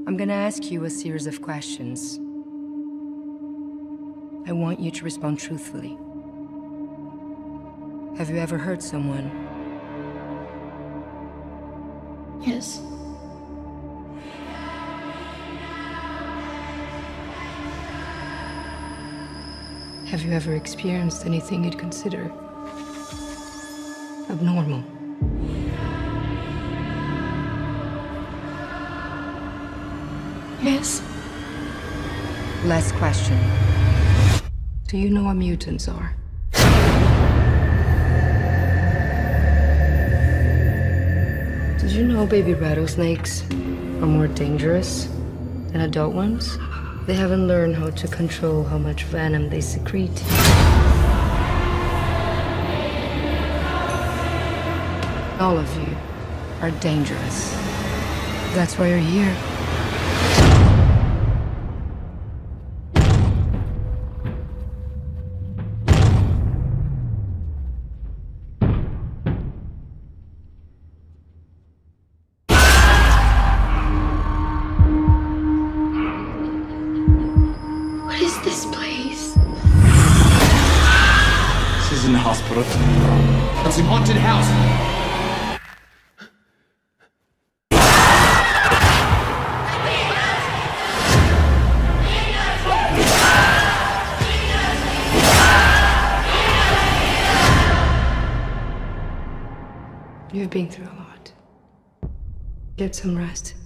I'm gonna ask you a series of questions. I want you to respond truthfully. Have you ever hurt someone? Yes. Have you ever experienced anything you'd consider abnormal? Yes. Last question. Do you know what mutants are? Did you know baby rattlesnakes are more dangerous than adult ones? They haven't learned how to control how much venom they secrete. All of you are dangerous. That's why you're here. What is this place? This isn't a hospital. It's a haunted house. You've been through a lot. Get some rest.